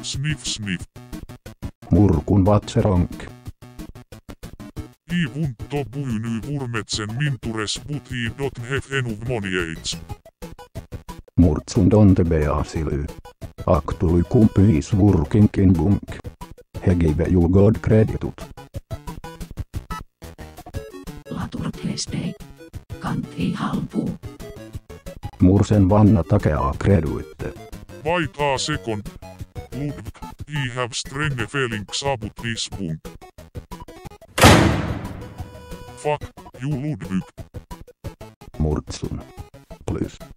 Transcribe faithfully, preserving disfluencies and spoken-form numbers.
Sniff sniff. Murkun vatseronk. I vunto buiny vurmetsen mintures but he don't have enough money aids. Murtsun donte beasily. Actually Kumpy is working in Bunk. He give you God creditut. Latur testei. Kantti halpuu. Mursen vanna takea creduitte. Wait a second. Ludwik, I have strenge feelings about this Bunk. Fuck you Ludwik. Murtsun. Please.